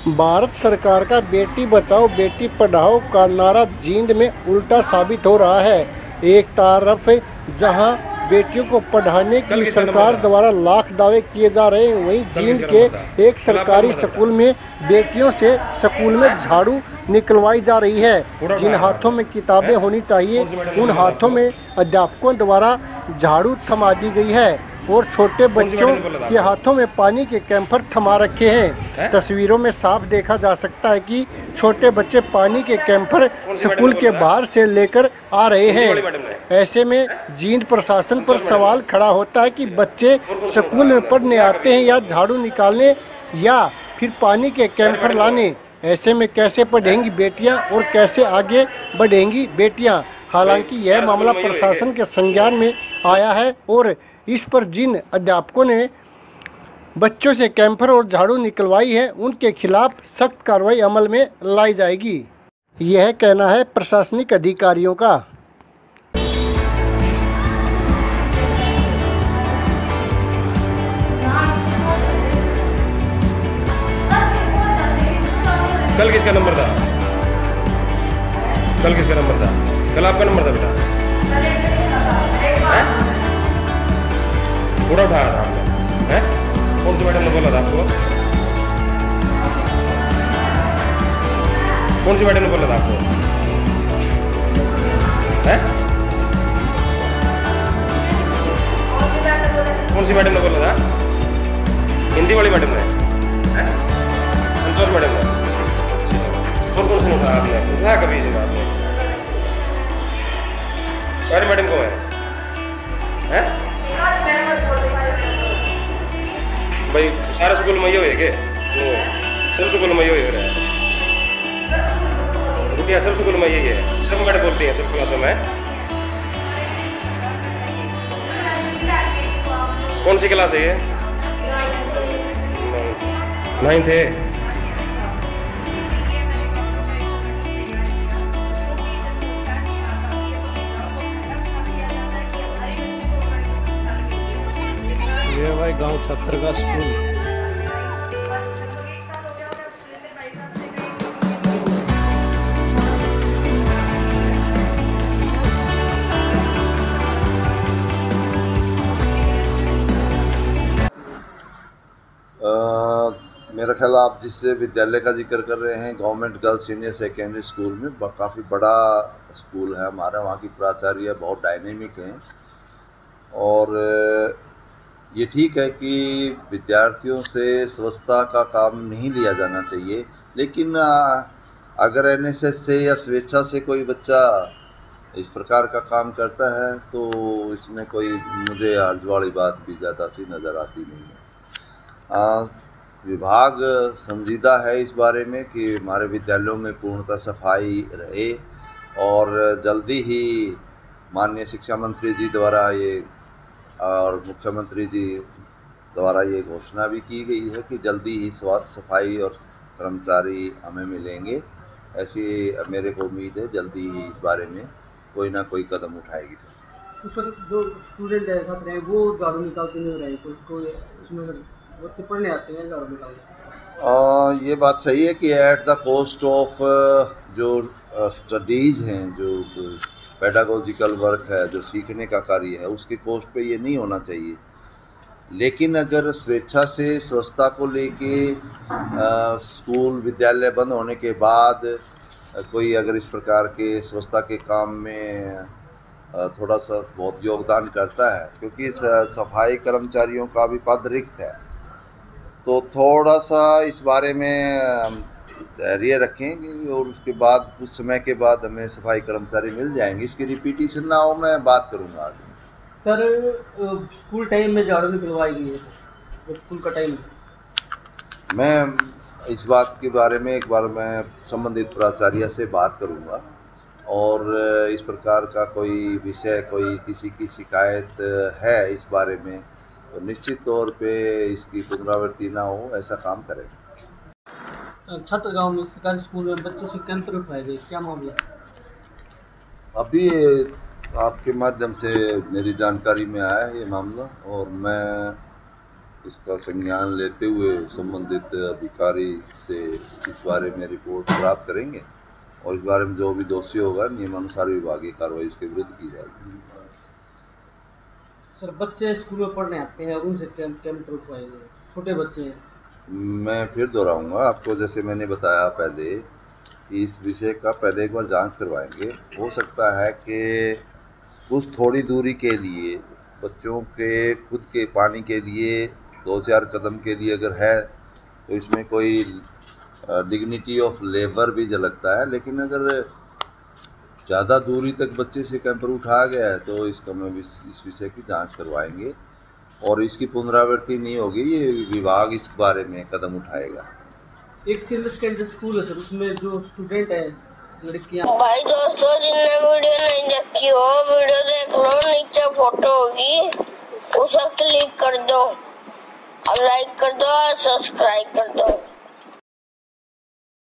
भारत सरकार का बेटी बचाओ बेटी पढ़ाओ का नारा जींद में उल्टा साबित हो रहा है। एक तरफ जहां बेटियों को पढ़ाने की सरकार द्वारा लाख दावे किए जा रहे हैं, वहीं जींद के एक सरकारी स्कूल में बेटियों से स्कूल में झाड़ू निकलवाई जा रही है। जिन हाथों में किताबें होनी चाहिए उन हाथों में अध्यापकों द्वारा झाड़ू थमा दी गई है और छोटे बच्चों के हाथों में पानी के कैंपर थमा रखे हैं। तस्वीरों में साफ देखा जा सकता है कि छोटे बच्चे पानी के कैंपर स्कूल के बाहर से लेकर आ रहे हैं। ऐसे में जींद प्रशासन पर सवाल खड़ा होता है कि बच्चे स्कूल में पढ़ने आते हैं या झाड़ू निकालने या फिर पानी के कैंपर लाने। ऐसे में कैसे पढ़ेंगी बेटियां और कैसे आगे बढ़ेंगी बेटियां। हालांकि यह मामला प्रशासन के संज्ञान में आया है और इस पर जिन अध्यापकों ने बच्चों से कैंपर और झाड़ू निकलवाई है उनके खिलाफ सख्त कार्रवाई अमल में लाई जाएगी, यह कहना है प्रशासनिक अधिकारियों का। कल किसका नंबर था? कल किसका नंबर था? कल आपका नंबर था बेटा? पूरा उठाया था आपने? हैं? कौन सी मैडम ने बोला था आपको? कौन सी मैडम ने बोला था आपको? हैं? कौन सी मैडम ने बोला था? हिंदी वाली मैडम ने? हैं? संतोष मैडम ने? और कौन सी नहीं कहा आपने? कहा कभी से आपने? सारी मैडम को है? हैं? भाई सारे स्कूल में ये हुए के? सब स्कूल में ये हो रहा है। रुटिया सब स्कूल में यही है। सब मैडम बोलती हैं सब क्लासों में। कौन सी क्लास है ये? 9th है। ये भाई गांव छत्र का स्कूल। मेरा ख्याल आप जिस विद्यालय का जिक्र कर रहे हैं government girls senior secondary school में काफ़ी बड़ा स्कूल है हमारा। वहाँ की प्राचार्य बहुत डायनेमिक हैं और ये ठीक है कि विद्यार्थियों से स्वच्छता का काम नहीं लिया जाना चाहिए, लेकिन अगर एनएसएस से या स्वेच्छा से कोई बच्चा इस प्रकार का काम करता है तो इसमें कोई मुझे हर्ज वाली बात भी ज़्यादा सी नज़र आती नहीं है। विभाग संजीदा है इस बारे में कि हमारे विद्यालयों में पूर्णतः सफाई रहे और जल्दी ही माननीय शिक्षा मंत्री जी द्वारा ये और मुख्यमंत्री जी द्वारा ये घोषणा भी की गई है कि जल्दी ही स्वास्थ्य सफाई और कर्मचारी हमें मिलेंगे। ऐसी मेरे को उम्मीद है जल्दी ही इस बारे में कोई ना कोई कदम उठाएगी सर। तो सर जो स्टूडेंट है छात्र हैं वो झाड़ू निकालते नहीं रहे तो उसमें बच्चे पढ़ने आते हैं झाड़ू निकालते। ये बात सही है कि एट द कॉस्ट ऑफ जो स्टडीज़ हैं, जो पेडागोजिकल वर्क है, जो सीखने का कार्य है, उसके कॉस्ट पे ये नहीं होना चाहिए। लेकिन अगर स्वेच्छा से स्वच्छता को लेके स्कूल विद्यालय बंद होने के बाद कोई अगर इस प्रकार के स्वच्छता के काम में थोड़ा सा बहुत योगदान करता है, क्योंकि सफाई कर्मचारियों का भी पद रिक्त है, तो थोड़ा सा इस बारे में धैर्य रखें और उसके बाद कुछ समय के बाद हमें सफाई कर्मचारी मिल जाएंगे। इसकी रिपीटिशन ना हो, मैं बात करूंगा आज। सर स्कूल टाइम में झाड़ू निकलवाई गई है, स्कूल का टाइम। मैं इस बात के बारे में एक बार मैं संबंधित प्राचार्य से बात करूंगा और इस प्रकार का कोई विषय, कोई किसी की शिकायत है इस बारे में, तो निश्चित तौर पे इसकी पुनरावृत्ति ना हो ऐसा काम करें। छत्र गांव में सरकारी स्कूल में बच्चों से कैंपर उठवाए गए, क्या मामला? अभी आपके माध्यम से मेरी जानकारी में आया है ये मामला और मैं इसका संज्ञान लेते हुए संबंधित अधिकारी से इस बारे में रिपोर्ट प्राप्त करेंगे और इस बारे में जो भी दोषी होगा नियमानुसार विभागीय कार्रवाई उसके विरुद्ध की जाएगी। सर बच्चे स्कूल में पढ़ने आते हैं और उनसे कैंप रुकवाएंगे, छोटे बच्चे हैं। मैं फिर दोहराऊंगा आपको, जैसे मैंने बताया पहले कि इस विषय का पहले एक बार जांच करवाएंगे। हो सकता है कि कुछ थोड़ी दूरी के लिए बच्चों के खुद के पानी के लिए 2-4 कदम के लिए अगर है तो इसमें कोई डिग्निटी ऑफ लेबर भी झलकता है, लेकिन अगर ज़्यादा दूरी तक बच्चे से कैंपर उठाया गया है तो इसका मैं इस विषय की जांच करवाएंगे और इसकी पुनरावृत्ति नहीं होगी, ये विभाग इस बारे में कदम उठाएगा। एक सीनियर सेकेंडरी स्कूल है सर, उसमें जो स्टूडेंट है लड़कियां। भाई दोस्तों जिनने वीडियो नहीं देखी हो वीडियो देख लो, नीचे फोटो होगी उसे क्लिक कर दो और लाइक कर दो और सब्सक्राइब कर